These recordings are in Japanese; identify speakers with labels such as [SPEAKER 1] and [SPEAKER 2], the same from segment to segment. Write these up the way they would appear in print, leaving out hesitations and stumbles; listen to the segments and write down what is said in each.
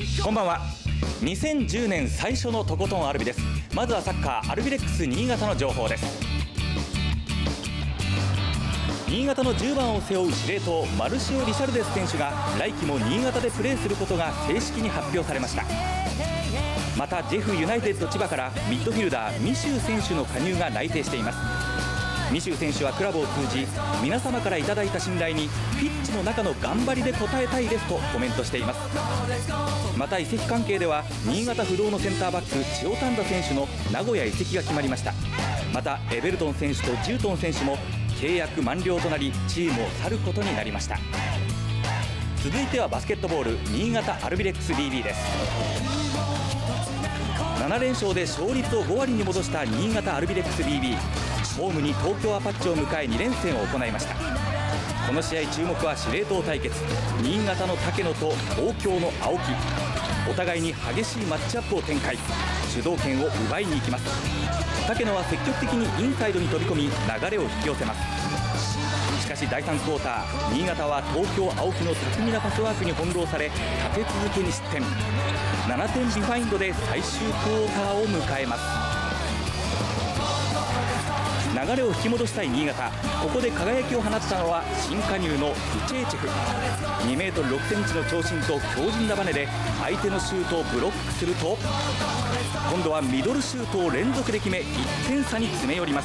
[SPEAKER 1] こんばんは。2010年最初のとことんアルビです。まずはサッカーアルビレックス新潟の情報です。新潟の10番を背負う司令塔マルシオ・リシャルデス選手が来季も新潟でプレーすることが正式に発表されました。またジェフユナイテッド千葉からミッドフィルダーミシュー選手の加入が内定しています。ミシュー選手はクラブを通じ、皆様からいただいた信頼にピッチの中の頑張りで応えたいですとコメントしています。また移籍関係では新潟不動のセンターバック千代丹田選手の名古屋移籍が決まりました。またエベルトン選手とジュートン選手も契約満了となりチームを去ることになりました。続いてはバスケットボール新潟アルビレックス BB です。7連勝で勝率を5割に戻した新潟アルビレックス BB、ホームに東京アパッチを迎え2連戦を行いました。この試合注目は司令塔対決、新潟の竹野と東京の青木。お互いに激しいマッチアップを展開、主導権を奪いに行きます。竹野は積極的にインサイドに飛び込み流れを引き寄せます。しかし第3クォーター、新潟は東京青木の巧みなパスワークに翻弄され立て続けに失点。7点ビハインドで最終クォーターを迎えます。流れを引き戻したい新潟、ここで輝きを放ったのは新加入のウチェーチェフ。2メートル6センチの長身と強靭なバネで相手のシュートをブロックすると、今度はミドルシュートを連続で決め1点差に詰め寄ります。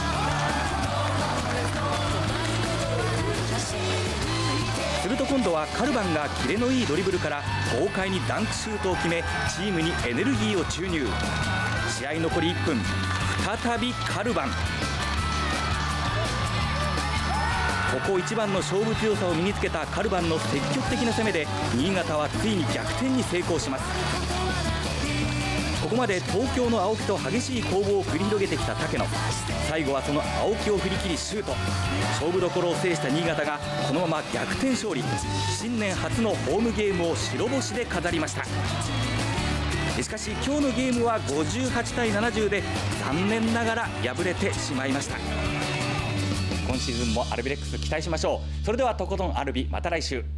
[SPEAKER 1] すると今度はカルバンがキレのいいドリブルから豪快にダンクシュートを決めチームにエネルギーを注入。試合残り1分、再びカルバン。ここ一番の勝負強さを身につけたカルバンの積極的な攻めで新潟はついに逆転に成功します。ここまで東京の青木と激しい攻防を繰り広げてきた竹野、最後はその青木を振り切りシュート。勝負どころを制した新潟がこのまま逆転勝利、新年初のホームゲームを白星で飾りました。しかし今日のゲームは58対70で残念ながら敗れてしまいました。今シーズンもアルビレックス期待しましょう。それではとことんアルビ、また来週。